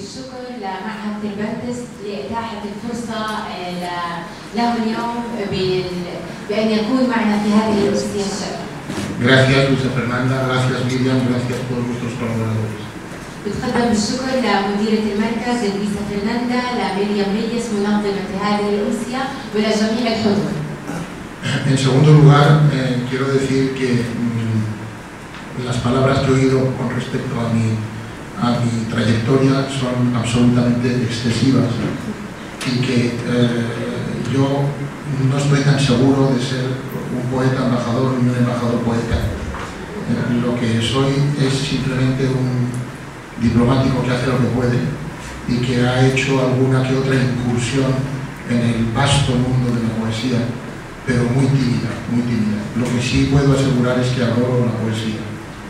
بالشكر لمعهد تربنتس لإتاحة الفرصة له اليوم بأن يكون معنا في هذه الأمسية الشرفية. Gracias Luisa Fernanda, gracias Miriam, gracias a todos nuestros colaboradores. بتقدم الشكر لمديرة المركز لويسا فرناندا، لمريم ريس منظمة هذه الأمسية ولجميع الحضور. En segundo lugar, quiero decir que las palabras que he oído con respecto a mi trayectoria son absolutamente excesivas y que yo no estoy tan seguro de ser un poeta embajador ni un embajador poeta. Lo que soy es simplemente un diplomático que hace lo que puede y que ha hecho alguna que otra incursión en el vasto mundo de la poesía, pero muy tímida, muy tímida. Lo que sí puedo asegurar es que adoro la poesía.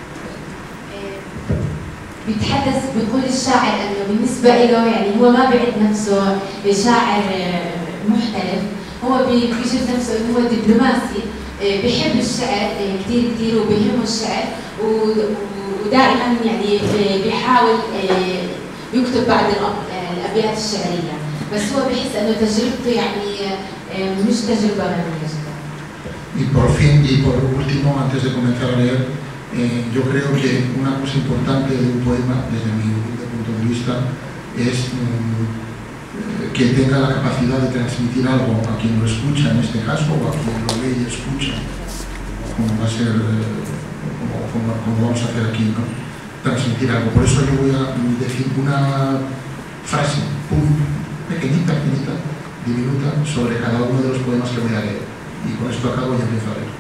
بيتحدث بيقول الشاعر انه بالنسبه له يعني هو ما بيعد نفسه شاعر محترف، هو بيشوف نفسه انه هو دبلوماسي بيحب الشعر كثير وبيهمه الشعر ودائما يعني بيحاول يكتب بعض الابيات الشعريه، بس هو بيحس انه تجربته يعني مش تجربه غنيه جدا. Y por fin y por último, antes de comenzar a leer, yo creo que una cosa importante de un poema, desde mi punto de vista, es que tenga la capacidad de transmitir algo a quien lo escucha, en este caso, o a quien lo lee y escucha, como va a ser, como vamos a hacer aquí, ¿no? Transmitir algo. Por eso yo voy a decir una frase, pequeñita, diminuta, sobre cada uno de los poemas que voy a leer. Y con esto acabo y empiezo a leer.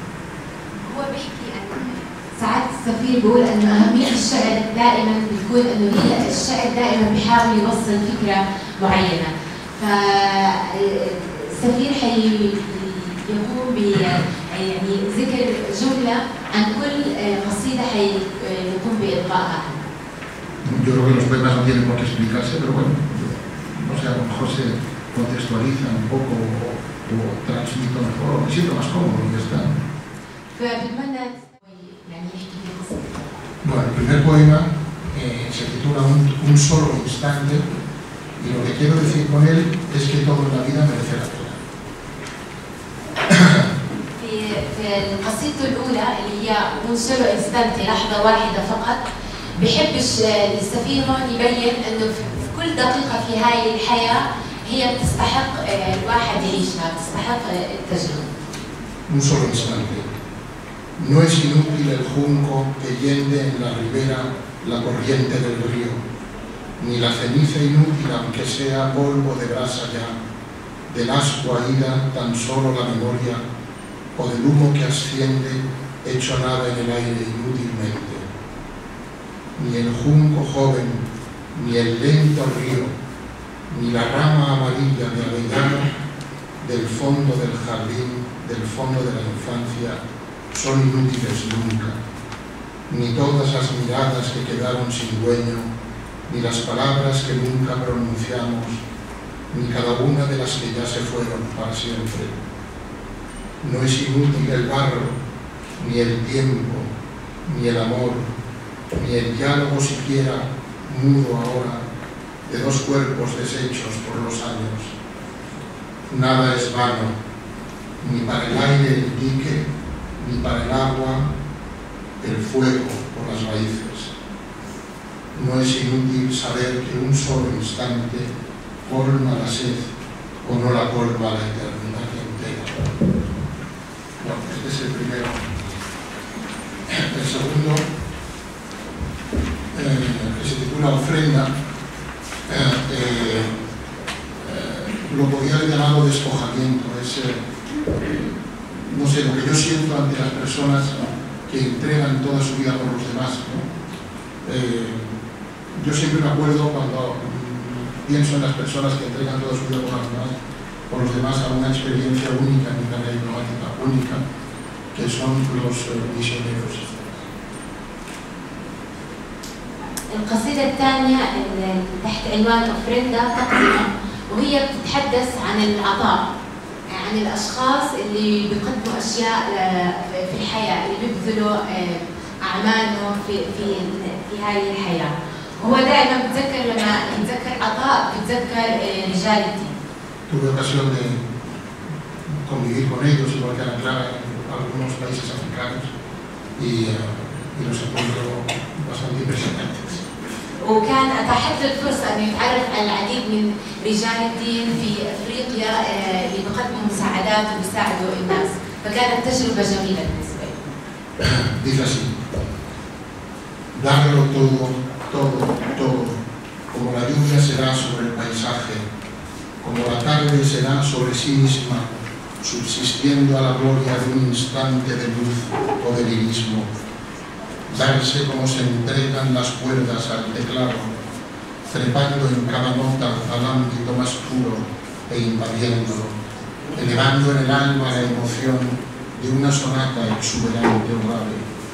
ساعات السفير بيقول انه اهميه الشعر دائما بتكون انه هي الشعر دائما بيحاول يوصل فكره معينه، فالسفير حيقوم ب يعني ذكر جمله عن كل قصيده حيقوم بالقائها. Yo creo que los poemas no tienen por qué explicarse, pero bueno, no sé, a lo mejor se contextualizan un poco o transmito mejor, o me siento más cómodo y ya está. فبتمنى Bueno, el primer poema se titula Un solo instante y lo que quiero decir con él es que todo en la vida merece la pena. في القصيدة الأولى اللي هي Un solo instante لحظة واحدة فقط، بحب السفير هون يبين إنه في كل دقيقة في هاي الحياة هي بتستحق الواحد يعيشها، بتستحق التجربة. Un solo instante. No es inútil el junco que hiende en la ribera la corriente del río, ni la ceniza inútil aunque sea polvo de brasa ya, del ascua ida tan solo la memoria, o del humo que asciende hecho nada en el aire inútilmente. Ni el junco joven, ni el lento río, ni la rama amarilla de avellano del fondo del jardín, del fondo de la infancia, son inútiles nunca, ni todas las miradas que quedaron sin dueño, ni las palabras que nunca pronunciamos, ni cada una de las que ya se fueron para siempre. No es inútil el barro, ni el tiempo, ni el amor, ni el diálogo siquiera, mudo ahora, de dos cuerpos deshechos por los años. Nada es vano, ni para el aire el dique, ni para el agua el fuego por las raíces. No es inútil saber que un solo instante colma la sed o no la colma la eternidad entera. Bueno, este es el primero. El segundo, que se titula Ofrenda, lo podría haber llamado despojamiento. Es, no sé, lo que yo siento ante las personas que entregan toda su vida por los demás, ¿no? Yo siempre me acuerdo cuando pienso en las personas que entregan toda su vida por los demás a una experiencia única en una carrera diplomática única, que son los misioneros. القصيدة الثانية تحت عنوان أوفرندا تقدمة، وهي بتتحدث عن العطاء، عن الأشخاص اللي بيقدموا أشياء في الحياة، اللي بيبذلوا أعمالهم في هذه الحياة. هو دائما بتذكر لما يتذكر عطاء بتذكر رجال الدين. Tuve ocasión de convivir con ellos, igual que Ana Clara, en algunos países africanos, y los encuentro bastante impresionantes. وكان أتاحت له الفرصة أنه يتعرف على العديد من رجال الدين في أفريقيا اللي بيقدموا مساعدات وبيساعدوا الناس، فكانت تجربة جميلة بالنسبة لي. Dice así: darlo todo, todo, todo, como la lluvia será sobre el paisaje, como la tarde será sobre sí misma, subsistiendo a la gloria de un instante de luz o de lirismo. Darse como se entregan las cuerdas al teclado, trepando en cada nota al ámbito más puro e invadiéndolo, elevando en el alma la emoción de una sonata exuberante o grave.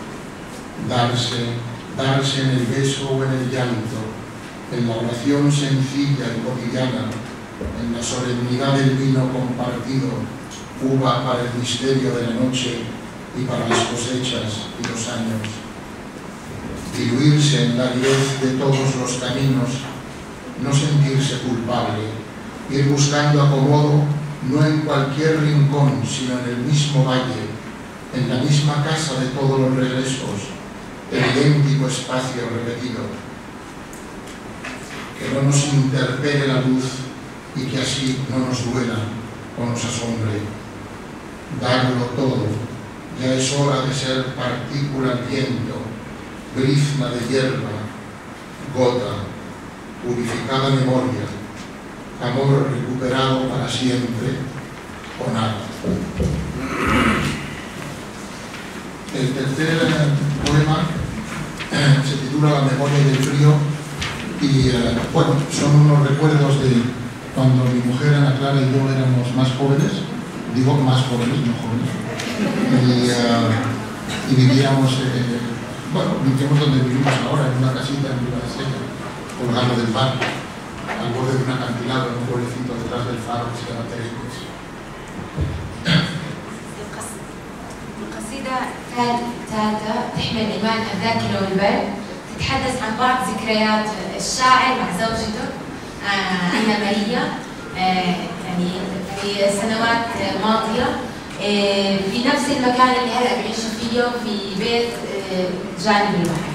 Darse en el beso o en el llanto, en la oración sencilla y cotidiana, en la solemnidad del vino compartido, uva para el misterio de la noche y para las cosechas y los años. Diluirse en la aridez de todos los caminos, no sentirse culpable, ir buscando acomodo no en cualquier rincón, sino en el mismo valle, en la misma casa de todos los regresos, el idéntico espacio repetido. Que no nos interpele la luz y que así no nos duela o nos asombre. Darlo todo, ya es hora de ser partícula al viento, brizna de hierba, gota, purificada memoria, amor recuperado para siempre o nada. El tercer poema se titula La memoria del frío y bueno, son unos recuerdos de cuando mi mujer Ana Clara y yo éramos más jóvenes, digo más jóvenes, no jóvenes, y vivíamos, vivíamos donde vivimos ahora, en una casita en Villaseca, colgando del mar, al borde de un acantilado, en un pueblecito detrás del faro que se llama Terecos. القصيدة الثالثة تحمل عنوان الذاكرة والبال، تتحدث عن بعض ذكريات الشاعر مع زوجته أنا ماريا، يعني في سنوات ماضية في نفس المكان اللي هلا بعيشوا فيه في بيت جانب البحر.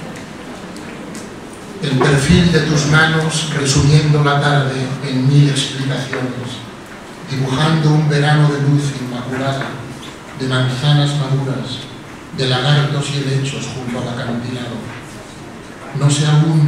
El perfil de tus manos resumiendo la tarde en 1000 explicaciones, dibujando un verano de luz inmaculada, de manzanas maduras, de lagartos y helechos junto al acantilado. No sé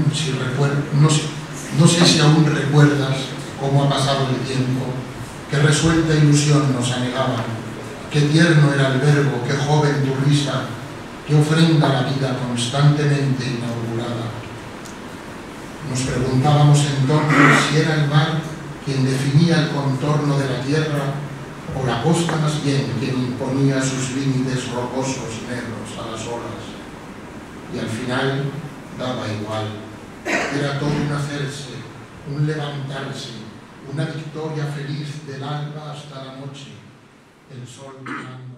si aún recuerdas cómo ha pasado el tiempo, qué resuelta ilusión nos anegaba, qué tierno era el verbo, qué joven tu risa, qué ofrenda la vida constantemente inaugurada. Nos preguntábamos entonces si era el mar quien definía el contorno de la tierra o la costa más bien quien imponía sus límites rocosos y negros a las olas. Y al final daba igual. Era todo un hacerse, un levantarse, una victoria feliz del alba hasta la noche. El sol brillando.